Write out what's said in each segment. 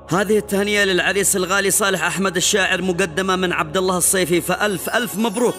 هذه التهنئة للعريس الغالي صالح أحمد الشاعر مقدمة من عبد الله الصيفي، فألف ألف مبروك.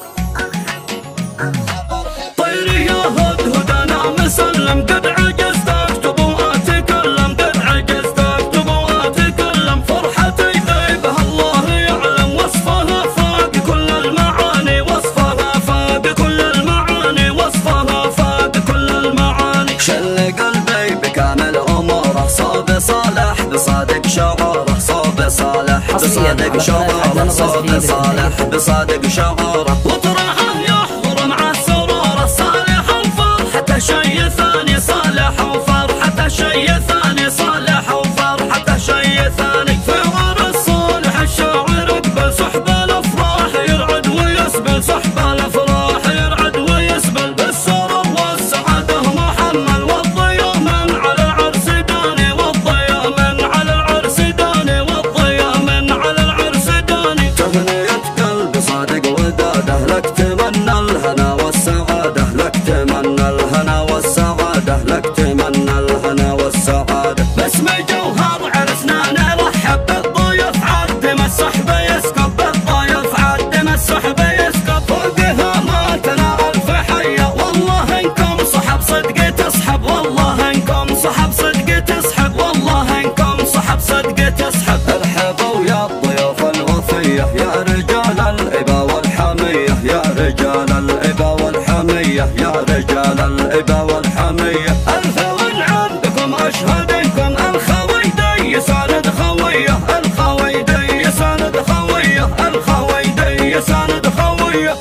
طيري يا هدهد أنا مسلم قد عجزت أكتب وأتكلم، قد عجزت أكتب وأتكلم، فرحتي ذيبها الله يعلم، وصفها فاق كل المعاني، وصفها فاق كل المعاني، وصفها فاق كل المعاني. شل قلبي بكامل أموره، صوب صالح بصادق شعوره، صوب صالح بصادق شعوره، صوب صالح بصادق شعوره، وطرحه يحضر مع السرور الصالح وفرحته شي ثاني، صالح وفرحته شي ثاني، صالح وفرحته شي ثاني. في عرس صالح الشاعر اقبل سحب الافراح يرعد ويسبل، سحب الافراح يرعد ويسبل، بالسرور والسعاده محمل، والضياء من على العرس داني، والضياء من على العرس داني، والضياء من على العرس داني. تهنية قلبي صادق وداده، لك تمنى الهنا والسعادة، لك تمنى الهنا والسعادة، لك تمنى الهنا والسعادة. باسم جوهر عرسنا نرحب بالضيوف، عدم السحب يسكب بالضيوف، عدم السحب يسكب، فوقها ما تنا ألف حية، والله انكم صحب صدق تسحب، والله انكم صحب صدق تسحب، والله انكم صحب صدق تسحب. ارحبوا يا الضيوف الوفية، يا رجال الإبا والحمية، يا رجال الإبا والحمية، يا رجال الإبا والحمية. ألف ونعم بكم أشهدكم، الخويدي يساند خوية، الخويدي يساند خوية، الخويدي يساند خوية.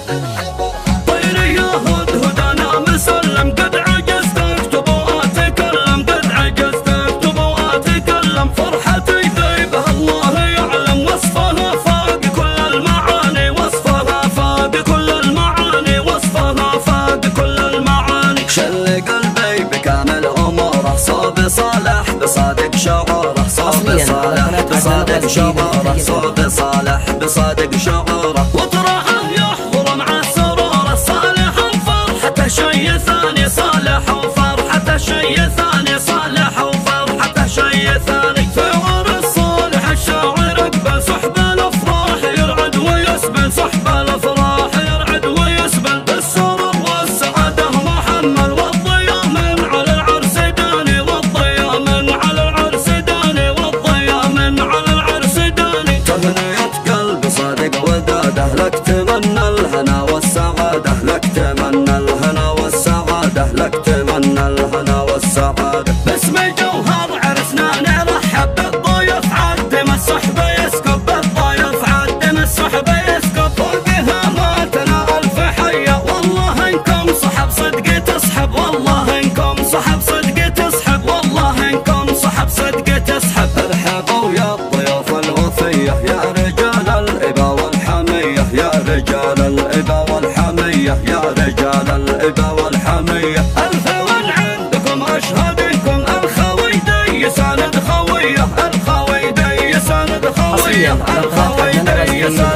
طيري يا هدهد أنا مسلم قد عجزت أكتب وأتكلم، قد عجزت أكتب وأتكلم، فرحتي ذيبها الله يعلم، وصفها فاق كل المعاني، وصفها فاق كل المعاني، وصفها فاق كل المعاني. شل قلبي بكامل أموره، صوب صالح بصادق شعوره، صوب صالح بصادق شعوره، صوب صالح بصادق شعوره، وطرحه يحضر مع السرور الصالح وفرحته شي ثاني، صالح وفرحته شي ثاني، صالح وفرحته شي ثاني. في عرس صالح الشاعر اقبل سحب الافراح يرعد ويسبل، سحب الافراح يرعد ويسبل، بالسرور والسعاده محمل، والضياء من على العرس داني، والضياء من على العرس داني، والضياء من على العرس داني. تهنية قلبي صادق وداده، لك تمنى الهنا والسعادة، لك تمنى الهنا والسعادة، لك تمنى الهنا والسعادة. باسم جوهر عرسنا نرحب بالضيوف، عدم السحب يسكب بالضيوف، عدم السحب يسكب، فوقها ما تنا ألف حية، والله انكم صحب صدق تسحب، والله انكم صحب صدق تسحب، والله انكم صحب صدق تسحب. ارحبوا يا الضيوف الوفية، يا رجال الإبا والحمية، يا رجال الإبا والحمية، يا رجال الإبا والحمية. ألف ونعم بكم أشهدكم، الخويدي يساند خوية، الخويدي يساند خوية، الخويدي يساند